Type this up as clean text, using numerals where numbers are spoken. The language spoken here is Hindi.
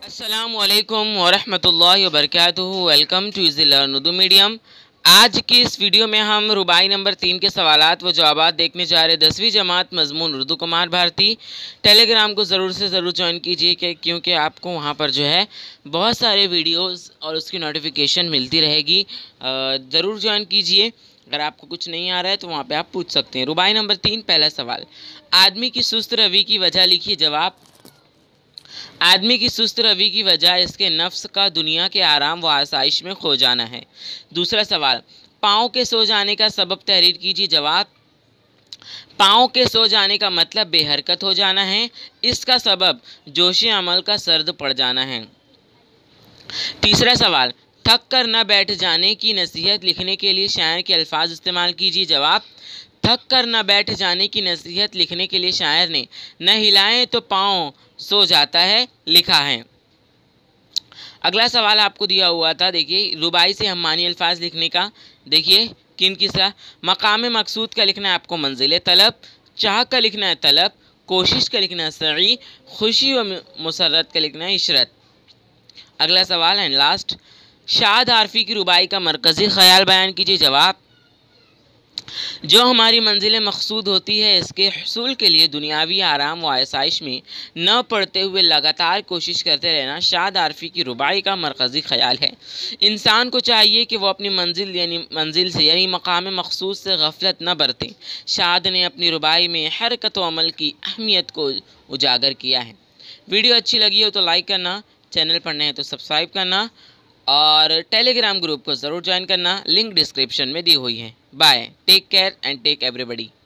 अस्सलामुअलैकुम वरहमतुल्लाहि वबरकातुहू। Welcome to easy learn Urdu medium. आज की इस वीडियो में हम रुबाई नंबर 3 के सवालात व जवाबात देखने जा रहे हैं। 10वीं जमात मजमून उर्दू कुमार भारती। टेलीग्राम को ज़रूर से ज़रूर ज्वाइन कीजिए क्योंकि आपको वहाँ पर जो है बहुत सारे वीडियोस और उसकी नोटिफिकेशन मिलती रहेगी। ज़रूर ज्वाइन कीजिए। अगर आपको कुछ नहीं आ रहा है तो वहाँ पे आप पूछ सकते हैं। रुबाई नंबर 3 पहला सवाल, आदमी की सुस्त रवि की वजह लिखिए। जवाब, आदमी की सुस्त रवि की वजह इसके नफ्स का दुनिया के आराम व आसाइश में खो जाना है। दूसरा सवाल, पाँव के सो जाने का सबब तहरीर कीजिए। जवाब, पाँव के सो जाने का मतलब बेहरकत हो जाना है। इसका सबब जोश अमल का सर्द पड़ जाना है। तीसरा सवाल, थक कर न बैठ जाने की नसीहत लिखने के लिए शायर के अल्फाज इस्तेमाल कीजिए। जवाब, थक कर न बैठ जाने की नसीहत लिखने के लिए शायर ने न हिलाएं तो पाँव सो जाता है लिखा है। अगला सवाल आपको दिया हुआ था, देखिए रुबाई से हम मानी अल्फाज लिखने का। देखिए किन किसा, मकाम मकसूद का लिखना है आपको मंजिल तलब, चाह का लिखना है तलब, कोशिश का लिखना है सई, खुशी व मुसरत का लिखना है इशरत। अगला सवाल है लास्ट, शाद आरफी की रुबाई का मरकज़ी ख्याल बयान कीजिए। जवाब, जो हमारी मंजिल मकसूद होती है इसके हसूल के लिए दुनियावी आराम व आसाइश में न पड़ते हुए लगातार कोशिश करते रहना शाद आरफी की रुबाई का मरकज़ी ख्याल है। इंसान को चाहिए कि वह अपनी मंजिल से यानी मकाम मकसूद से गफलत न बरतें। शाद ने अपनी रुबाई में हरकत व अमल की अहमियत को उजागर किया है। वीडियो अच्छी लगी हो तो लाइक करना, चैनल पर नए हैं तो सब्सक्राइब करना और टेलीग्राम ग्रुप को ज़रूर ज्वाइन करना। लिंक डिस्क्रिप्शन में दी हुई है। Bye, take care and take everybody.